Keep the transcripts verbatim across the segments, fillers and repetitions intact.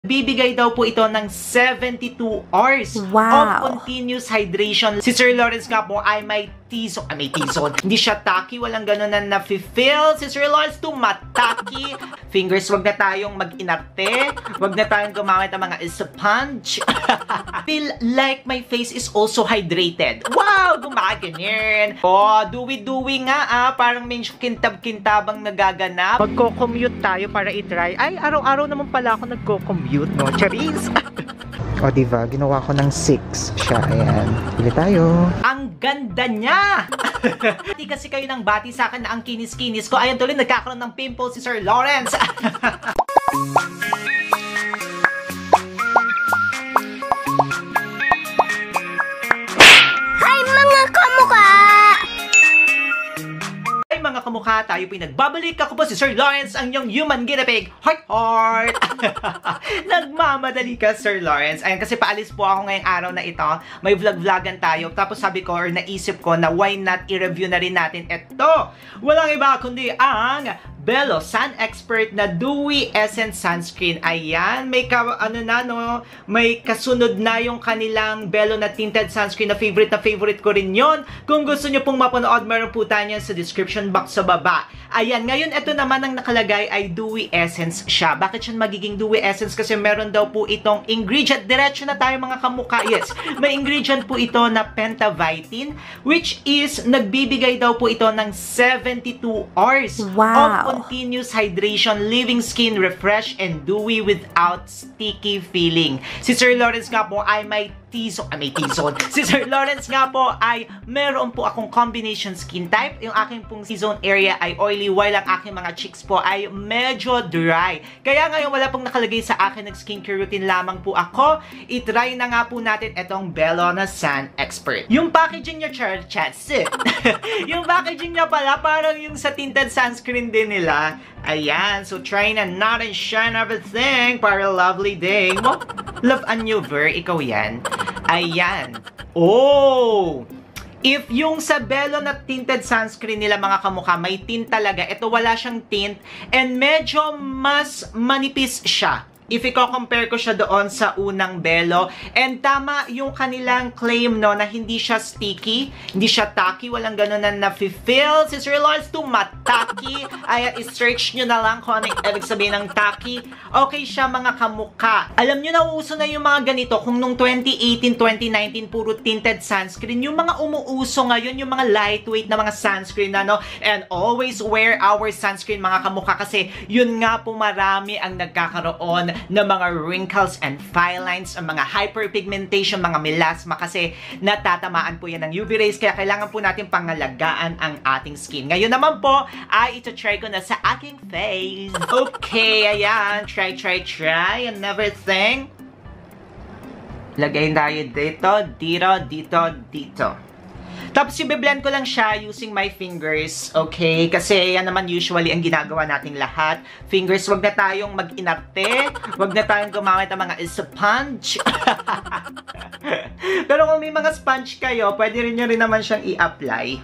Bibigay daw po ito ng seventy-two hours Wow. of continuous hydration. Si Sir Lawrence nga po ay may T-zone. Ah, may T-zone. Hindi siya tacky. Walang ganun na na-feel. Si Sir Lawrence tumataki. Fingers, wag na tayong mag-inarte. Wag na tayong gumamit ng mga sponge. Feel like my face is also hydrated. Wow! Gumaganyan. Oh, dewy-dewy nga ah. Parang may kintab-kintabang nagaganap. Magko-commute tayo para i-try. Ay, araw-araw naman pala ako nagko-commute, no? Charis! O, diba? Ginawa ko ng six siya. Ayan. Pili tayo. Ang ganda niya! Hindi kasi kayo nang bati sa akin na ang kinis-kinis ko. Ayan tuloy, nagkakaroon ng pimple si Sir Lawrence. Hi mga kamukha! Mga kamukha, tayo pinagbabalik. Ako po si Sir Lawrence, ang inyong human guinea pig. Heart, heart! Nagmamadali ka, Sir Lawrence. Ayan, kasi paalis po ako ngayong araw na ito. May vlog-vlogan tayo. Tapos sabi ko, or naisip ko na why not i-review na rin natin ito. Walang iba kundi ang Belo Sun Expert na Dewy Essence Sunscreen. Ayan, may ka, ano na no, may kasunod na yung kanilang Belo na tinted sunscreen na favorite na favorite ko rin yon. Kung gusto nyo pong mapanood, meron po tayo yan sa description box sa baba. Ayan, ngayon ito naman ang nakalagay ay Dewy Essence siya. Bakit siya magiging Dewy Essence? Kasi meron daw po itong ingredient. Diretso na tayo mga kamukha. Yes, may ingredient po ito na Pentavitin, which is nagbibigay daw po ito ng seventy-two hours Wow. of continuous hydration, leaving skin refreshed and dewy without sticky feeling. Si Sir Lawrence nga po ay may T-zone. Ah, may T-zone. Si Sir Lawrence nga po ay meron po akong combination skin type. Yung aking pong T-zone area ay oily, while ang aking mga cheeks po ay medyo dry. Kaya ngayon wala pong nakalagay sa akin ng skincare routine lamang po ako. I-try na nga po natin itong Belo na Sun Expert. Yung packaging niya, char chats. Yung packaging niya pala parang yung sa tinted sunscreen din nila. Ayan, so try na natin shine everything para a lovely day. Mo, love and new ver, ikaw yan. Ayan. Oh! If yung sa Belo na tinted sunscreen nila mga kamukha, may tint talaga. Ito wala siyang tint and medyo mas manipis siya. If i-compare ko siya doon sa unang Belo. And tama yung kanilang claim, no, na hindi siya sticky, hindi siya tacky, walang ganun na na-feel. Si Sir Lawrence tumataki. Ay, i-search nyo na lang kung ano yung ibig sabihin ng tacky. Okay siya mga kamukha. Alam nyo, nauuso na yung mga ganito. Kung nung twenty eighteen, twenty nineteen, puro tinted sunscreen, yung mga umuuso ngayon, yung mga lightweight na mga sunscreen, ano, and always wear our sunscreen mga kamukha kasi yun nga po marami ang nagkakaroon na mga wrinkles and fine lines, ang mga hyperpigmentation, mga melasma kasi natatamaan po yan ng U V rays kaya kailangan po natin pangalagaan ang ating skin. Ngayon naman po ay ito-try ko na sa aking face. Okay, ayan. Try, try, try and everything. Lagay tayo dito, dito, dito, dito. Tapos i-blend ko lang siya using my fingers, okay? Kasi yan naman usually ang ginagawa nating lahat. Fingers, wag na tayong mag-inarte. Wag na tayong gumamit ng mga sponge. Pero kung may mga sponge kayo, pwede rin nyo rin naman siyang i-apply.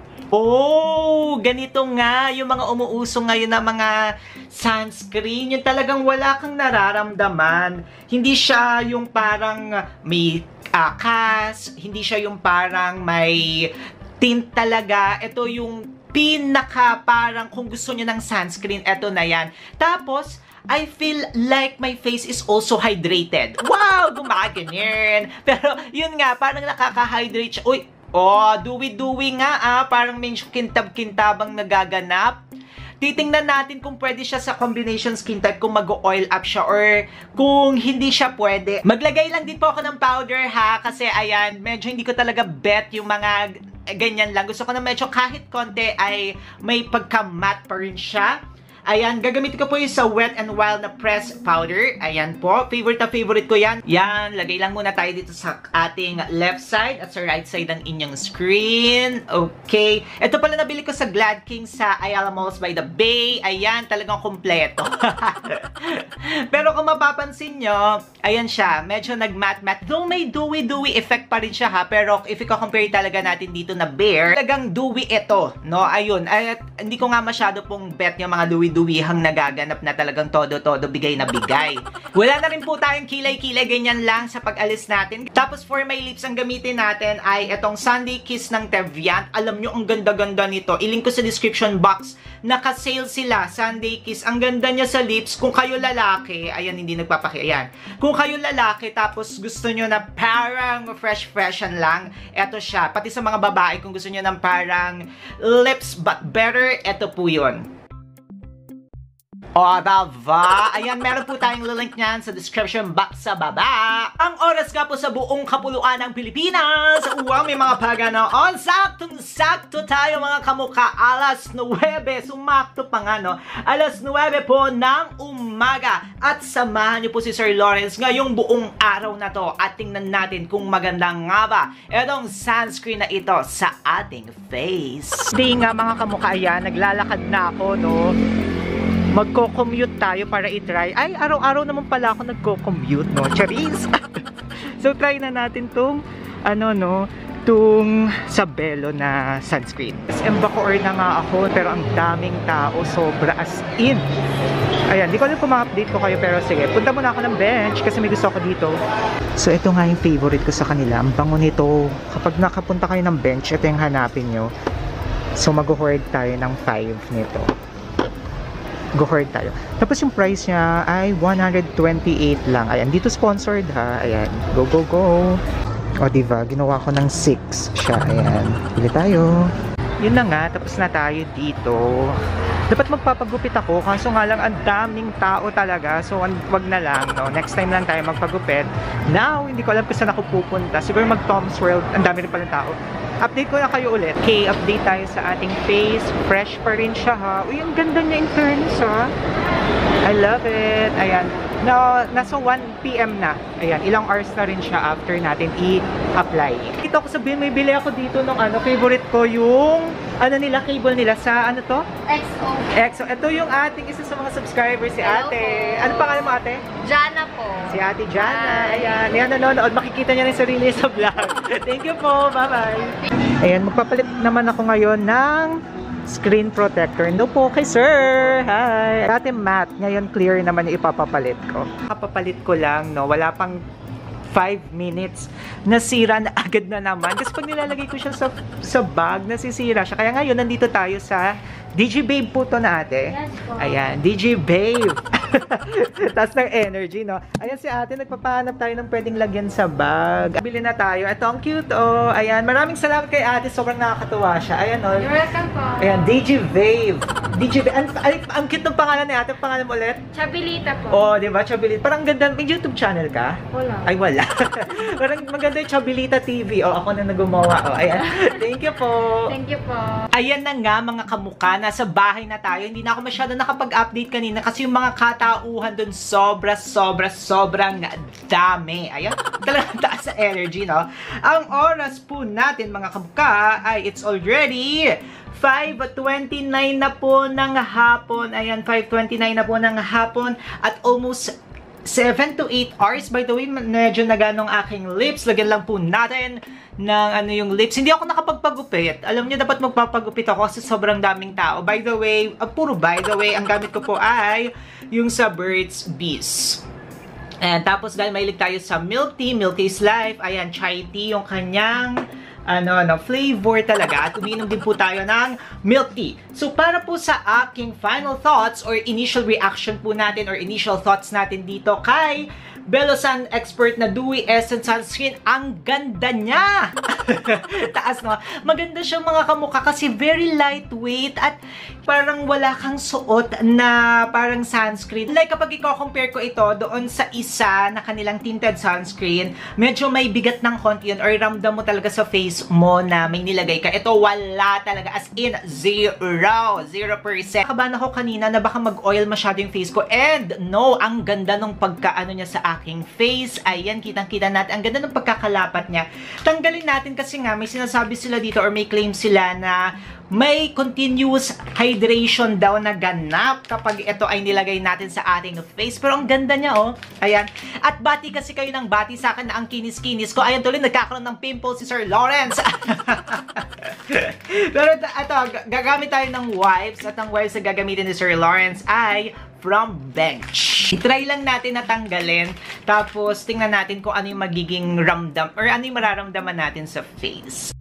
Oh, ganito nga yung mga umuuso ngayon na mga sunscreen. Yung talagang wala kang nararamdaman. Hindi siya yung parang may uh, cast. Hindi siya yung parang may tint talaga. Ito yung pinaka parang kung gusto nyo ng sunscreen, ito na yan. Tapos, I feel like my face is also hydrated. Wow! Gumaganyan. Pero yun nga, parang nakaka-hydrate siya. Uy! Oh, dewy-dewy nga ah. Parang may kintab-kintabang nagaganap. Titingnan natin kung pwede siya sa combination skin type, kung mag-oil up siya or kung hindi siya pwede. Maglagay lang din po ako ng powder ha, kasi ayan, medyo hindi ko talaga bet yung mga ganyan lang. Gusto ko na medyo kahit konti ay may pagka-matte pa rin siya. Ayan, gagamitin ko po yung sa Wet n Wild na press powder. Ayan po, favorite na favorite ko yan. Yan, lagay lang muna tayo dito sa ating left side at sa right side ng inyong screen. Okay. Ito pala nabili ko sa Glad King sa Ayala Malls by the Bay. Ayan, talagang kompleto. Pero kung mapapansin nyo, ayan siya, medyo nag-matte-matte. Though may dewy-dewy effect pa rin siya ha, pero if i-compare talaga natin dito na Bare, talagang dewy ito, no? Ayun, at hindi ko nga masyado pong bet yung mga dewy duwi-duwihang nagaganap na talagang todo-todo, bigay na bigay. Wala na rin po tayong kilay-kilay, ganyan lang sa pag-alis natin. Tapos for my lips, ang gamitin natin ay itong Sunday Kiss ng Teviant. Alam nyo, ang ganda-ganda nito. I-link ko sa description box. Naka-sale sila, Sunday Kiss. Ang ganda niya sa lips. Kung kayo lalaki, ayan, hindi nagpapaki, ayan. Kung kayo lalaki, tapos gusto nyo na parang fresh-freshan lang, eto siya. Pati sa mga babae, kung gusto nyo ng parang lips but better, eto po yun. O, diba? Ayan, meron po tayong link niyan sa description box sa baba. Ang oras nga po sa buong kapuluan ng Pilipinas. Wow, may mga paganoon. Saktong-sakto tayo mga kamukha. Alas nuwebe. Sumakto pa nga, no? Alas nuwebe po ng umaga. At samahan niyo po si Sir Lawrence ngayong buong araw na to. At tingnan natin kung maganda nga ba itong sunscreen na ito sa ating face. Di nga mga kamukha, ayan, naglalakad na ako, no? Magko-commute tayo para i-try. Ay, araw-araw naman pala ako nagko-commute, no? Charis! So, try na natin tong, ano, no? Tung Sabelo na sunscreen. S M Bacoor na nga ako, pero ang daming tao, sobra as in. Ayan, di ko alam kung ma-update ko kayo, pero sige, punta muna ako ng bench kasi may gusto ako dito. So, ito nga yung favorite ko sa kanila. Ang bango nito. Kapag nakapunta kayo ng bench, ito yung hanapin nyo. So, mag-hoard tayo ng five nito. Go-hoard tayo. Tapos yung price niya ay one hundred twenty-eight lang. Ayan, dito sponsored ha. Ayan, go, go, go. O, diba? Ginawa ko ng six siya. Ayan, pili tayo. Yun na nga, tapos na tayo dito. Dapat magpapagupit ako, kaso nga lang ang daming tao talaga. So, wag na lang, no? Next time lang tayo magpagupit. Now, hindi ko alam kung saan ako pupunta. Siguro mag-Tom's World. Ang dami rin palang tao. Update ko na kayo ulit. Okay, update tayo sa ating face. Fresh pa rin siya, ha? Uy, ang ganda niya in fairness, ha? I love it. Ayan. No, nasa one P M na. Ayan, ilang hours na rin siya after natin i-apply. Dito ako sabihin, may bili ako dito ng ano, favorite ko yung ano nila, cable nila sa ano to? X O. X O. Ito yung ating isa sa mga subscribers, si Hello ate. po. Ano pangalan mo, ate? Jana po. Si ate Jana. Hi. Ayan. Ayan, nanonood. Makikita niya rin sarili niya sa vlog. Thank you po. Bye-bye. Ayan, magpapalit naman ako ngayon ng screen protector. No po kay sir. Hi. Dati matte. Ngayon clear naman yung ipapapalit ko. Kapapalit ko lang, no? Wala pang five minutes. Nasira na agad na naman. Kasi pag nilalagay ko siya sa, sa bag, nasisira siya. Kaya ngayon, nandito tayo sa D J Babe po to na ate. Yes po. Ayan, D J Babe. Taas ng energy, no? Ayan si ate, nagpapahanap tayo ng pwedeng lagyan sa bag. Bili na tayo. Ito, ang cute, oh. Ayan, maraming salamat kay ate. Sobrang nakakatuwa siya. Ayan, oh. You're welcome po. Ayan, D J Babe. D J Babe. Ang, ay, ang cute ng pangalan ni ate. Ang pangalan mo ulit? Chabilita po. Oh, di ba? Chabilita. Parang ganda. May YouTube channel ka? Wala. Ay, wala. Parang maganda yung Chabilita T V. Oh, ako na nag-gumawa. Oh, ayan. Thank you po. Thank you po. Ayan na nga mga kamukha, nasa bahay na tayo. Hindi na ako masyado nakapag-update kanina kasi yung mga katauhan dun sobra, sobra, sobrang dami. Ayan, talagang taas sa energy, no? Ang oras po natin mga kamukha ay it's already five twenty-nine na po ng hapon. Ayan, five twenty-nine na po ng hapon at almost seven to eight hours. By the way, medyo naganong aking lips. Lagyan lang po natin ng ano yung lips. Hindi ako nakapagpagupit. Alam niyo, dapat magpapagupit ako kasi sobrang daming tao. By the way, uh, puro by the way, ang gamit ko po ay yung sa Burt's Bees. And tapos dahil mahilig tayo sa milk tea, milk tea is life. Ayan, chai tea yung kanyang ano, ano, flavor talaga. At uminom din po tayo ng milk tea. So, para po sa aking final thoughts or initial reaction po natin or initial thoughts natin dito kay Belosan Expert na Dewy Essence Sunscreen, ang ganda niya! Taas, no? Maganda siyang mga kamukha kasi very lightweight at parang wala kang suot na parang sunscreen. Like kapag i-compare ko ito doon sa isa na kanilang tinted sunscreen, medyo may bigat ng konti yun or ramdam mo talaga sa face mo na may nilagay ka. Ito wala talaga, as in zero. Zero percent. Kabahan ako kanina na baka mag-oil masyado yung face ko and no, ang ganda nung pagkaano niya sa aking face. Ayan, kitang-kita natin. Ang ganda ng pagkakalapat niya. Tanggalin natin kasi nga may sinasabi sila dito or may claim sila na may continuous hydration daw na ganap kapag ito ay nilagay natin sa ating face. Pero ang ganda niya, oh. Ayan. At bati kasi kayo ng bati sa akin na ang kinis-kinis ko. Ayan tuloy, nagkakaroon ng pimples si Sir Lawrence. Pero ito, gagamit tayo ng wipes. At ang wipes na gagamitin ni Sir Lawrence ay from Bench. I-try lang natin na tanggalin. Tapos, tingnan natin kung ano yung magiging ramdam or ano yung mararamdaman natin sa face.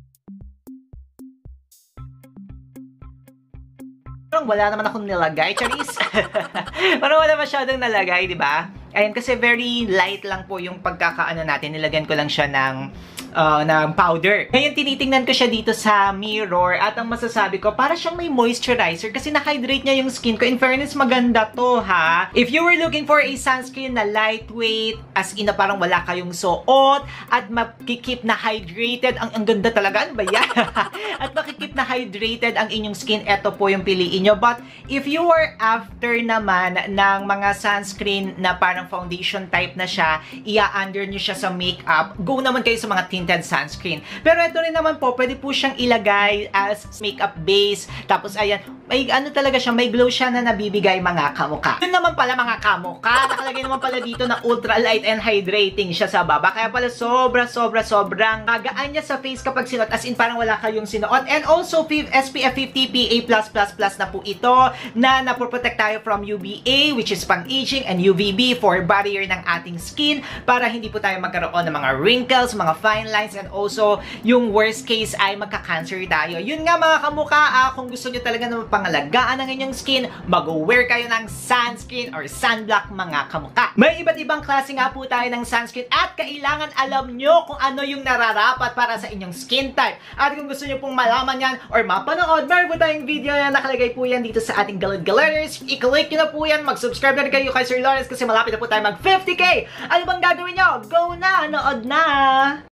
Parang wala naman akong nilagay, Charis. Parang wala masyadong nalagay, di ba? Ayan, kasi very light lang po yung pagkakaano natin. Nilagyan ko lang siya ng Uh, ng powder. Ngayon, tinitingnan ko siya dito sa mirror at ang masasabi ko, para siyang may moisturizer kasi na-hydrate niya yung skin ko. In fairness, maganda to, ha? If you were looking for a sunscreen na lightweight, as in na parang wala kayong suot, at makikip na hydrated, ang, ang ganda talaga, ano ba yan? At makikip na hydrated ang inyong skin, eto po yung piliin nyo. But if you were after naman ng mga sunscreen na parang foundation type na siya, ia-under nyo siya sa makeup, go naman kayo sa mga tinted sunscreen. Pero ito rin naman po, pwede po siyang ilagay as makeup base. Tapos, ayan, may ano talaga siya, may glow siya na nabibigay mga kamukha. Yun naman pala mga kamukha, nakalagay naman pala dito na ultra light and hydrating siya sa baba. Kaya pala sobra, sobra, sobrang magaan niya sa face kapag sinuot. As in, parang wala kayong sinuot. And also, S P F fifty P A plus plus plus na po ito, na napoprotect tayo from U V A, which is pang-aging, and U V B for barrier ng ating skin, para hindi po tayo magkaroon ng mga wrinkles, mga fine lines, and also, yung worst case ay magka-cancer tayo. Yun nga mga kamukha, ah, kung gusto nyo talaga na pangalagaan ang inyong skin, mag-wear kayo ng sunscreen or sunblock mga kamukha. May iba't ibang klase nga po tayo ng sunscreen at kailangan alam nyo kung ano yung nararapat para sa inyong skin type. At kung gusto nyo pong malaman yan or mapanood, meron po tayong video na nakalagay po yan dito sa ating galad-galaders. I-click nyo na po yan, mag-subscribe na rin kayo kay Sir Lawrence kasi malapit na po tayo mag fifty K. Ano bang gagawin nyo? Go na! Nood na!